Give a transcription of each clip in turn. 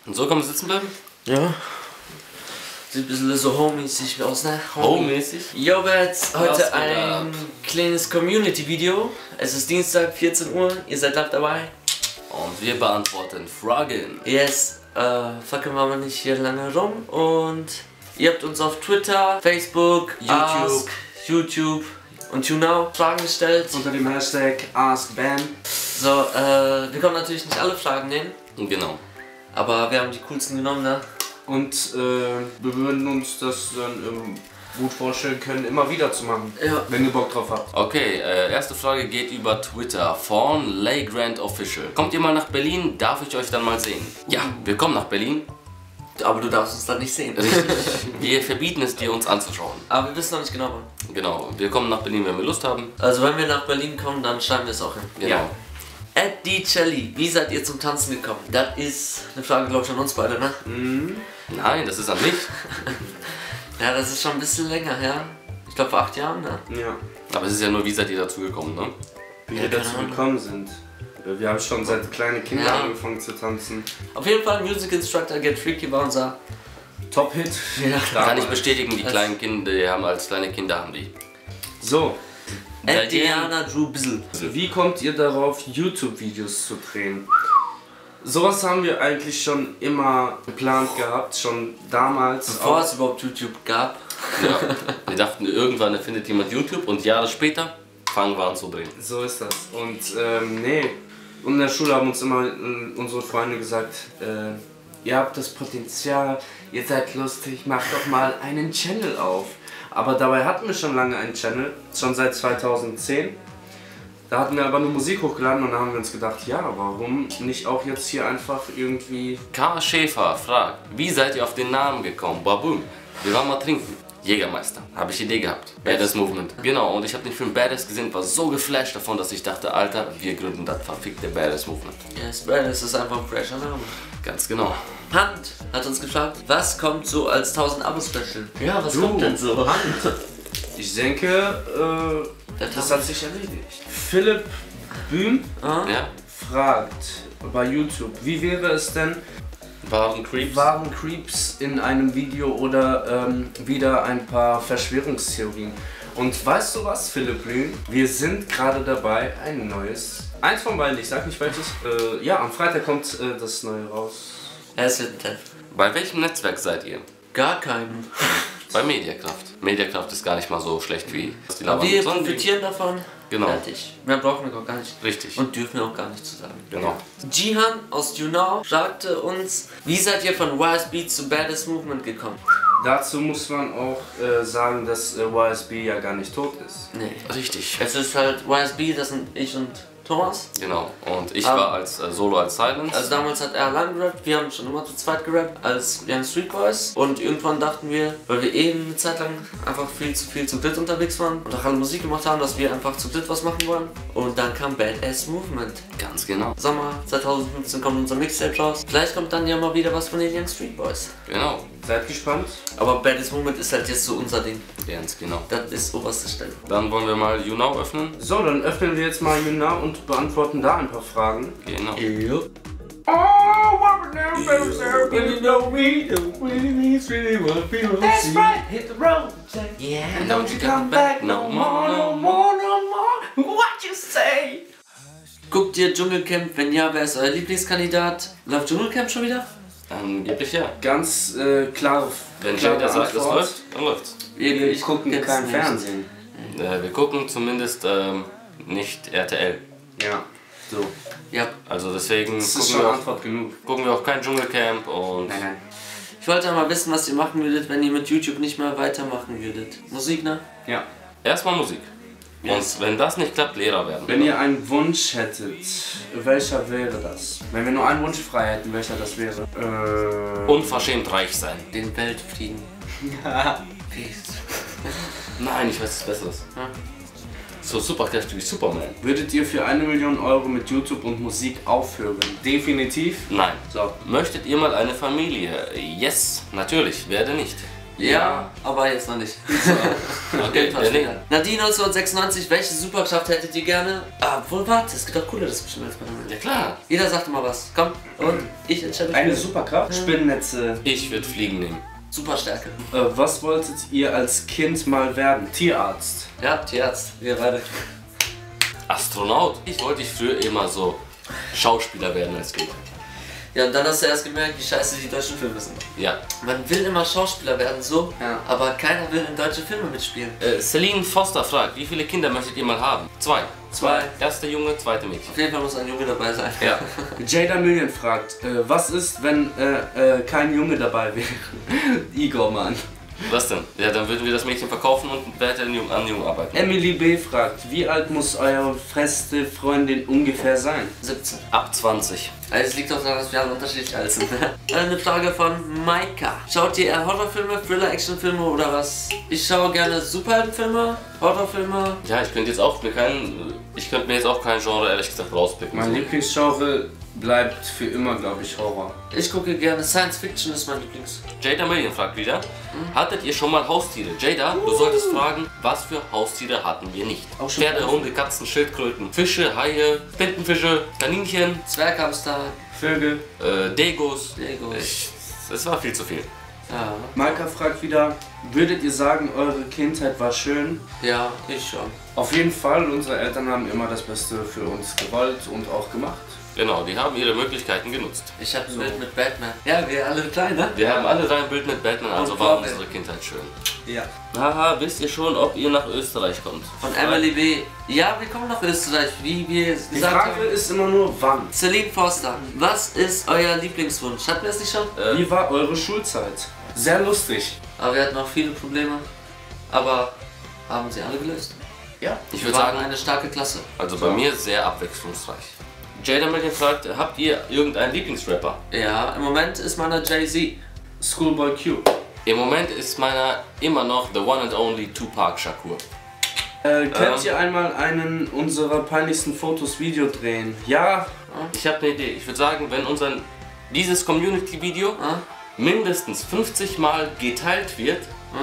Und so kann man sitzen bleiben? Ja. Sieht ein bisschen so home-mäßig aus, ne? Home-mäßig? Jo, heute ein kleines Community-Video. Es ist Dienstag, 14 Uhr, ihr seid live dabei. Und wir beantworten Fragen. Yes, fackeln wir mal nicht hier lange rum. Und ihr habt uns auf Twitter, Facebook, YouTube und YouNow Fragen gestellt. Unter dem Hashtag AskBan. So, wir können natürlich nicht alle Fragen nehmen. Genau. Aber wir haben die coolsten genommen, ne? Und wir würden uns das dann gut vorstellen können, immer wieder zu machen, Ja. wenn ihr Bock drauf habt. Okay, erste Frage geht über Twitter von Legrand Official. Kommt ihr mal nach Berlin? Darf ich euch dann mal sehen? Ja, wir kommen nach Berlin. Aber du darfst uns dann nicht sehen. Richtig. Wir verbieten es dir, uns anzuschauen. Aber wir wissen noch nicht genau wann. Genau, wir kommen nach Berlin, wenn wir Lust haben. Also wenn wir nach Berlin kommen, dann schreiben wir es auch hin. Genau. Ja. @dcelli, wie seid ihr zum Tanzen gekommen? Das ist eine Frage, glaube ich, an uns beide, ne? Nein, das ist an mich. Ja, das ist schon ein bisschen länger her. Ich glaube vor 8 Jahren, ne? Ja. Aber es ist ja nur, wie seid ihr dazu gekommen, ne? Wie Ja, wir keine dazu Ahnung. gekommen sind. Wir haben schon seit kleinen Kindern Ja. angefangen zu tanzen. Auf jeden Fall Music Instructor Get Freaky war unser Top-Hit. Ja. Kann ich bestätigen, die kleinen Kinder, die haben als kleine Kinder haben die. So, Diana Drew Bizzle. wie kommt ihr darauf, YouTube-Videos zu drehen? Sowas haben wir eigentlich schon immer geplant gehabt, schon damals. Bevor es überhaupt YouTube gab. Ja, wir dachten, irgendwann erfindet jemand YouTube und Jahre später fangen wir an zu drehen. So ist das. Und nee, und in der Schule haben uns immer unsere Freunde gesagt, ihr habt das Potenzial, ihr seid lustig, macht doch mal einen Channel auf. Aber dabei hatten wir schon lange einen Channel, schon seit 2010. Da hatten wir aber nur Musik hochgeladen und da haben wir uns gedacht, ja, warum nicht auch jetzt hier einfach irgendwie... K. Schäfer fragt, wie seid ihr auf den Namen gekommen? Baboom. Wir waren mal trinken. Jägermeister. Habe ich Idee gehabt. Badass Movement. Genau, und ich habe den Film Badass gesehen, war so geflasht davon, dass ich dachte, Alter, wir gründen das verfickte Badass Movement. Yes, Badass ist einfach ein fresher Name. Ganz genau. Hand hat uns gefragt, was kommt so als 1000 Abo-Special? Ja, was Du, kommt denn so? Ich denke, das hat sich erledigt. Philipp Bühm Ja? fragt bei YouTube, wie wäre es denn, Waren Creeps? waren Creeps in einem Video oder wieder ein paar Verschwörungstheorien? Und weißt du was, Philipp Bühm? Wir sind gerade dabei, ein neues, eins von beiden, ich sag nicht welches, ja, am Freitag kommt das neue raus. Es wird ein Test. Bei welchem Netzwerk seid ihr? Gar keinen. Bei Mediakraft. Mediakraft ist gar nicht mal so schlecht wie die Aber labern. wir Sondern die- profitieren davon. Genau. Fertig. Mehr brauchen wir gar nicht. Richtig. Und dürfen wir auch gar nicht zu sagen. Genau. Jihan aus YouNow fragte uns, wie seid ihr von YSB zu Badass Movement gekommen? Dazu muss man auch sagen, dass YSB ja gar nicht tot ist. Nee. Richtig. Es ist halt YSB, das sind ich und Thomas. Genau. Und ich Aber- war als Solo als Silence. Also damals hat er allein gerappt, wir haben schon immer zu zweit gerappt als Young Street Boys. Und irgendwann dachten wir, weil wir eben eine Zeit lang einfach viel zu dritt unterwegs waren und auch alle Musik gemacht haben, dass wir einfach zu dritt was machen wollen. Und dann kam Badass Movement. Ganz genau. Sommer 2015 kommt unser Mixtape raus. Vielleicht kommt dann ja mal wieder was von den Young Street Boys. Genau. Seid gespannt. Aber Badass Movement ist halt jetzt so unser Ding. Ganz genau. Das ist oberste Stelle. Dann wollen wir mal YouNow öffnen. So, dann öffnen wir jetzt mal YouNow und beantworten da ein paar Fragen. Genau. Yup. That's right, hit the road, Jack. Yeah. And don't you come back no more, no more, no more. What you say? Guckt ihr Dschungelcamp? Wenn ja, wer ist euer Lieblingskandidat? Läuft Dschungelcamp schon wieder? Angeblich ja. Ganz klare Wenn klare jeder sagt, es Antwort. läuft, dann läuft's. Wir gucken kenn's kein nicht. Fernsehen. Wir gucken zumindest nicht RTL. Ja, so. Ja. Also deswegen Das ist gucken schon wir, auch, Antwort genug. gucken wir auch kein Dschungelcamp und Nein. Ich wollte mal wissen, was ihr machen würdet, wenn ihr mit YouTube nicht mehr weitermachen würdet. Musik, ne? Ja. erstmal Musik. Yes. Und wenn das nicht klappt, Lehrer werden. Wenn ihr einen Wunsch hättet, welcher wäre das? Wenn wir nur einen Wunsch frei hätten, welcher das wäre? Unverschämt reich sein. Den Weltfrieden. Peace. Nein, ich weiß was Besseres. Ja. So superkräftig wie Superman. Würdet ihr für 1 Million Euro mit YouTube und Musik aufhören? Definitiv. Nein. So. Möchtet ihr mal eine Familie? Yes, natürlich, werde nicht. Ja, aber jetzt noch nicht. Okay, Irgendwann später. Nadine 1996, welche Superkraft hättet ihr gerne? Ah, wohl warte, es gibt auch coole, das bestimmt als Banane. Ja klar. Jeder sagt mal was. Komm, und ich entscheide mich. Eine für Superkraft? Spinnennetze. Ich würde Fliegen nehmen. Superstärke. Was wolltet ihr als Kind mal werden? Tierarzt. Ja, Tierarzt, wir beide. Astronaut. Ich wollte früher immer so Schauspieler werden als Kind. Ja, und dann hast du erst gemerkt, wie scheiße die deutschen Filme sind. Ja. Man will immer Schauspieler werden, so, Ja. aber keiner will in deutsche Filme mitspielen. Celine Foster fragt, wie viele Kinder möchtet ihr mal haben? 2. 2. Erster Junge, zweite Mädchen. Auf jeden Fall muss ein Junge dabei sein. Ja. Jada Million fragt, was ist, wenn kein Junge dabei wäre? Igor, Mann. Was denn? Ja, dann würden wir das Mädchen verkaufen und weiter an Jungen arbeiten. Emily B. fragt, wie alt muss eure feste Freundin ungefähr sein? 17. Ab 20. Also es liegt auch daran, dass wir alle unterschiedlich alt sind. Eine Frage von Maika. Schaut ihr eher Horrorfilme, Thriller-Actionfilme oder was? Ich schaue gerne Superheldenfilme, Horrorfilme. Ja, ich könnte mir jetzt auch kein Genre ehrlich gesagt rauspicken. Mein Lieblingsgenre bleibt für immer, glaube ich, Horror. Ich gucke gerne Science Fiction, ist mein Lieblings. Jada Million fragt wieder, hattet ihr schon mal Haustiere? Jada, du solltest fragen, was für Haustiere hatten wir nicht? Auch schon Pferde, Hunde, Katzen, Schildkröten, Fische, Haie, Tintenfische, Kaninchen, Zwerghamster, Vögel. Degos. Legos. Es war viel zu viel. Ja. Maika fragt wieder, würdet ihr sagen, eure Kindheit war schön? Ja, ich schon. Auf jeden Fall, unsere Eltern haben immer das Beste für uns gewollt und auch gemacht. Genau, die haben ihre Möglichkeiten genutzt. Ich habe ein Bild mit Batman. Ja, wir alle klein, ne? Wir haben alle ein Bild mit Batman, also Und war Robin. unsere Kindheit schön. Ja. Haha, wisst ihr schon, ob ihr nach Österreich kommt? Von Emily B. Ja, wir kommen nach Österreich, wie wir Die gesagt Frage haben. ist immer nur, wann? Celine Foster, was ist euer Lieblingswunsch? Hatten wir es nicht schon? Wie war eure Schulzeit? Sehr lustig. Aber wir hatten auch viele Probleme. Aber haben sie alle gelöst. Ja. Ich Wir würde waren sagen, eine starke Klasse. also bei mir sehr abwechslungsreich. Jada Million fragt, habt ihr irgendeinen Lieblingsrapper? Ja, im Moment ist meiner Jay-Z. Schoolboy Q. Im Moment ist meiner immer noch the one and only Tupac Shakur. Könnt ihr einmal einen unserer peinlichsten Fotos Video drehen? Ja. Ich habe eine Idee. Ich würde sagen, wenn dieses Community-Video mindestens 50 Mal geteilt wird,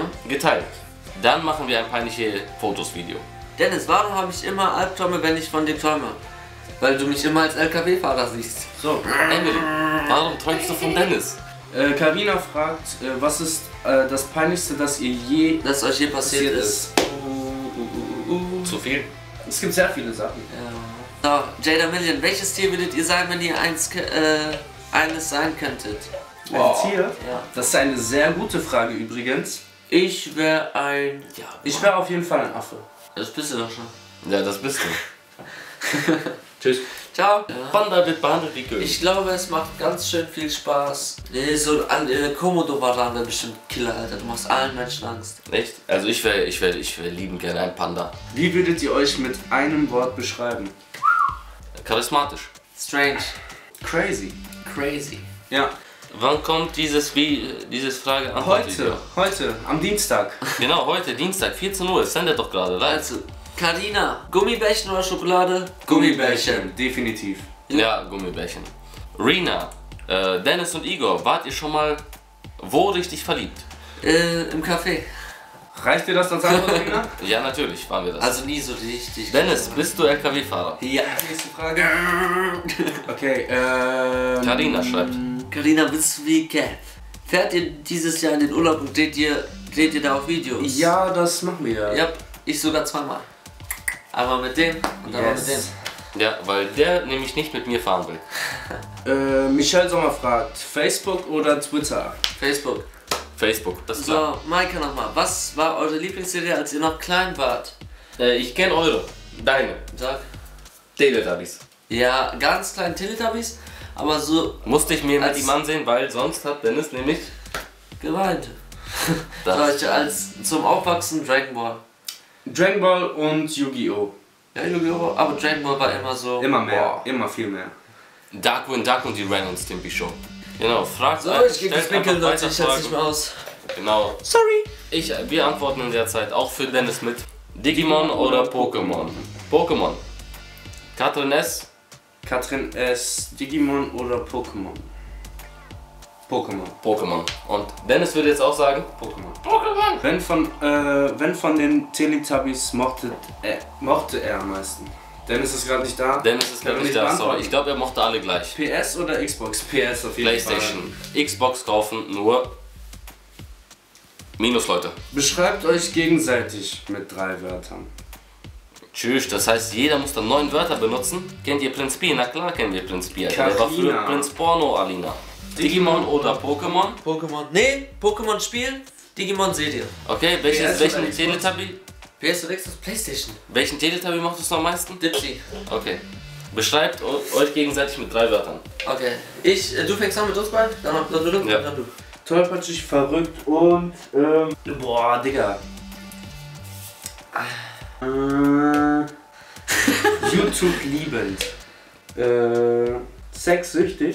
dann machen wir ein peinliche Fotos-Video. Dennis, warum habe ich immer Albträume, wenn ich von dir träume? Weil du mich immer als LKW-Fahrer siehst. So. Emily, warum träumst du von Dennis? Carina fragt, was ist das peinlichste, das ihr je Das euch je passiert ist. Zu viel? Es gibt sehr viele Sachen. Ja. So, Jada Million, welches Tier würdet ihr sein, wenn ihr eines sein könntet? Ein Tier? Ja. Das ist eine sehr gute Frage übrigens. Ich wäre ein... Ja, Ich wäre auf jeden Fall ein Affe. das bist du doch schon. Ja, das bist du. Tschüss. Ciao. Panda wird behandelt wie König. Ich glaube, es macht ganz schön viel Spaß. Nee, so ein Komodo-Varan wäre bestimmt Killer, Alter. Du machst allen Menschen Angst. Echt? Also ich wär lieben gerne ein Panda. Wie würdet ihr euch mit einem Wort beschreiben? Charismatisch. Strange. Crazy. Crazy. Ja. Wann kommt dieses Frage-Antwort-Video? Heute, am Dienstag. Genau, heute, Dienstag, 14 Uhr. Es sendet doch gerade live. Also, Carina, Gummibärchen oder Schokolade? Definitiv. Ja, Gummibärchen. Rina, Dennis und Igor, wart ihr schon mal wo richtig verliebt? Im Café. Reicht dir das als Antwort, Rina? Ja, natürlich waren wir das. Also nie so richtig. Dennis, bist du LKW-Fahrer? Ja. Nächste Frage. Okay, Carina schreibt. Carina, bist du wie Kev? Fährt ihr dieses Jahr in den Urlaub und dreht ihr da auch Videos? Ja, das machen wir. Ja, ich sogar zweimal. Einmal mit dem und einmal mit dem. Ja, weil der nämlich nicht mit mir fahren will. Michelle Sommer fragt, Facebook oder Twitter? Facebook. Facebook, das ist klar. So, Maika nochmal. Was war eure Lieblingsserie, als ihr noch klein wart? Ich kenne eure. Deine. Sag. Teletubbies. Ja, ganz klein Teletubbies, aber so Musste ich mir mit Als- ihm ansehen, weil sonst hat Dennis nämlich geweint. das. Solche als zum Aufwachsen Dragon Ball. Dragon Ball und Yu-Gi-Oh! Ja, Yu-Gi-Oh! Aber Dragon Ball war immer so. Immer mehr, Boah. immer viel mehr. Darkwing Duck und die Ren und Stimpy Show. Genau, fragt So, ich gebe das stellt Pinkeln, einfach Leute, ich setze nicht mehr aus. Genau. Sorry. Wir antworten in der Zeit auch für Dennis mit Digimon oder Pokémon. Pokémon. Katrin S. Katrin S. Digimon oder Pokémon? Pokémon. Pokémon. Und Dennis würde jetzt auch sagen, Pokémon. Wenn von den Teletubbies mochte er am meisten. Dennis ist gerade nicht da. Dennis ist gerade nicht da, sorry. Ich glaube, er mochte alle gleich. PS oder Xbox? PS auf jeden PlayStation. Xbox kaufen nur Minus, Leute. Beschreibt euch gegenseitig mit 3 Wörtern. Tschüss, das heißt, jeder muss dann 9 Wörter benutzen. Kennt ihr Prinz Pi? Na klar kennen wir Prinz Pi. Der war früher Prinz Porno, Alina. Digimon oder Pokémon? Pokémon. Nee, Pokémon spielen, Digimon seht ihr. Okay, welchen Teletubby? PS oder Xbox? PlayStation. Welchen Teletubby mochtest du am meisten? Dipsy. Okay. Beschreibt euch gegenseitig mit 3 Wörtern. Okay. Du fängst an mit uns beiden, dann du, Ja. dann du. Tollpatschig, verrückt und boah, Digga. YouTube liebend. Sexsüchtig.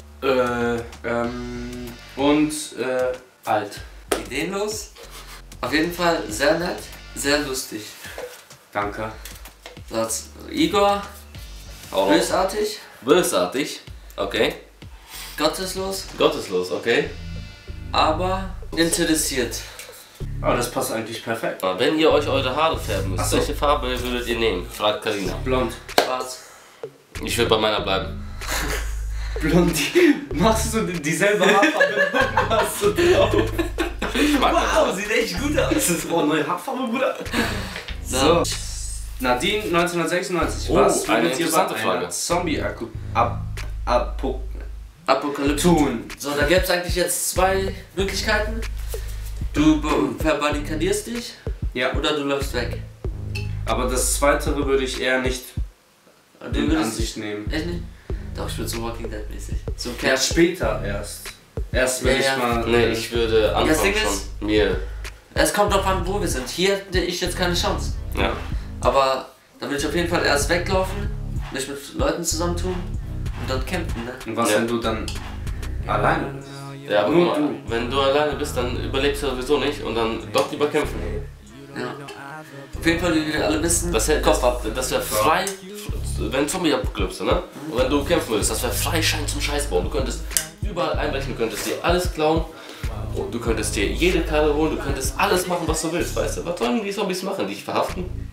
Und alt. Ideenlos. Auf jeden Fall sehr nett, sehr lustig. Danke. Satz Igor, bösartig, Bösartig. Okay. gotteslos, Gotteslos, okay. aber interessiert. Aber das passt eigentlich perfekt. Wenn ihr euch eure Haare färben müsst, Ach so. welche Farbe würdet ihr nehmen? Fragt Karina. Blond. Schwarz. Ich will bei meiner bleiben. Blond. Machst du dieselbe Haarfarbe? Hast du drauf? Ich mag das. sieht echt gut aus. Das ist neue Haarfarbe, Bruder. So. Nadine 1996. Oh, Was eine würdet ihr interessante bei Frage. einer Zombie-Apokalypse Apokalypse. tun? So, da gäbe es eigentlich jetzt 2 Möglichkeiten. Du verbarrikadierst dich Ja. oder du läufst weg. Aber das Zweite würde ich eher nicht Du in würdest Ansicht nehmen. echt nicht? Doch, ich würde so Walking Dead mäßig. So Ja, Camp. später erst. Erst wenn Ja, ich ja. mal. Nee, ich würde anfangen Ding schon. ist- Mir. Es kommt drauf an, wo wir sind. Hier hätte ich jetzt keine Chance. Ja. Aber dann will ich auf jeden Fall erst weglaufen, mich mit Leuten zusammentun und dann campen, ne? Und was, Ja. wenn du dann alleine bist? Ja, aber Nur guck mal, wenn du alleine bist, dann überlebst du sowieso nicht und dann doch lieber kämpfen. Ja. Auf jeden Fall, wie wir alle wissen, Das wäre frei, wenn Zombie-Apokalypse, ne? Und wenn du kämpfen würdest, das wäre Freischein zum Scheißbauen. Du könntest überall einbrechen, du könntest dir alles klauen, und du könntest dir jede Karte holen, du könntest alles machen, was du willst, weißt du? Was sollen die Zombies machen? Dich verhaften?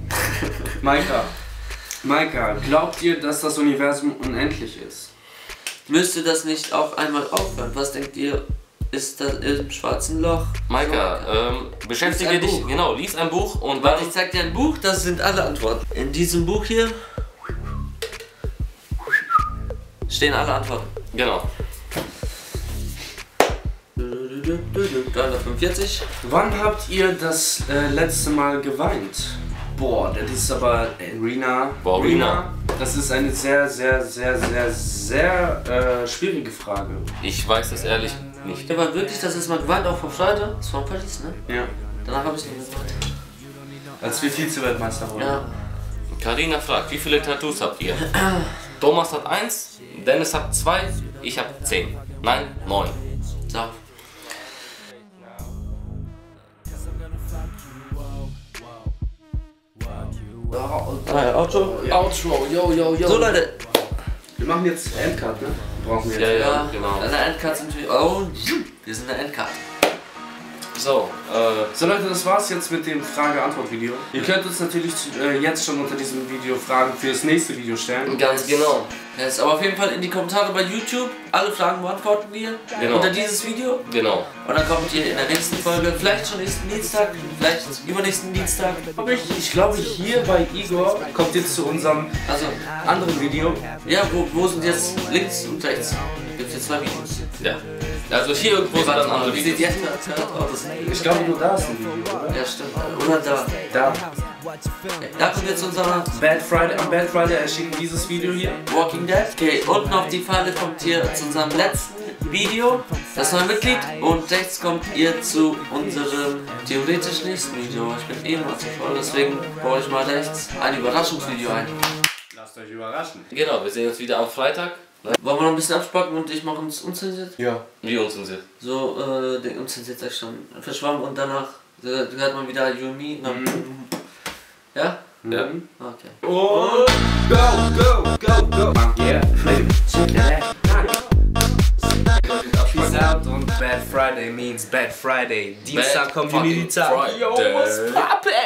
Maika, glaubt ihr, dass das Universum unendlich ist? müsste das nicht auch einmal aufhören. Was denkt ihr, ist das im schwarzen Loch? Maika, beschäftige Lies ein dich, Buch. genau, lies ein Buch und Warte, dann... ich zeig dir ein Buch, das sind alle Antworten. In diesem Buch hier stehen alle Antworten. Genau. 345. Wann habt ihr das letzte Mal geweint? Boah, das ist aber Rina. Boah, Rina. Das ist eine sehr schwierige Frage. Ich weiß es ehrlich nicht. Aber wirklich, das ist mal geweint, auch vor Freude. Das war Paris, ne? Ja. Danach habe ich nicht mehr geweint. Als wir Vize-Weltmeister wurden. Ja. Karina fragt, wie viele Tattoos habt ihr? Thomas hat 1, Dennis hat 2, ich habe 10. Nein, 9. So. Outro. Outro, yo. So Leute. Wir machen jetzt Endcard, ne? Brauchen wir Ja, jetzt. ja, genau. Eine Endcard sind wir. Oh, wir sind eine Endcard. So, So Leute, das war's jetzt mit dem Frage-Antwort-Video. Ihr könnt uns natürlich jetzt schon unter diesem Video Fragen für das nächste Video stellen. ganz genau. Yes, aber auf jeden Fall in die Kommentare bei YouTube. Alle Fragen beantworten wir Genau. unter dieses Video. Genau. Und dann kommt ihr in der nächsten Folge, vielleicht schon nächsten Dienstag, vielleicht übernächsten Dienstag. Ich glaube, hier bei Igor kommt jetzt zu unserem Also, anderen Video. ja, wo sind jetzt links und rechts? Gibt es jetzt 2 Videos? Ja. Also hier irgendwo sind dann andere Wie sieht Videos. die Endcard aus? Ich glaube, nur da ist ein Video, oder? Ja, stimmt. Oder da. Da. Da kommt jetzt unser Am Bad Friday erschien dieses Video hier. Walking Dead. Okay, unten auf die Pfeile kommt ihr zu unserem letzten Video, das neue Mitglied. Und rechts kommt ihr zu unserem theoretisch nächsten Video. Ich bin eh mal zu voll, deswegen baue ich mal rechts ein Überraschungsvideo ein. Lasst euch überraschen. Genau, wir sehen uns wieder am Freitag. Ne? Wollen wir noch ein bisschen abspacken und ich mache uns unzensiert? Ja. Wie unzensiert. So, den unzensiert sag ich schon, verschwommen und danach hört man wieder You and Me. Ja? Ja. Okay. Und go! Yeah, baby. Peace out und means Bad Friday. Dienstag Bad Community fucking Tag. Friday. Yo, was poppin'?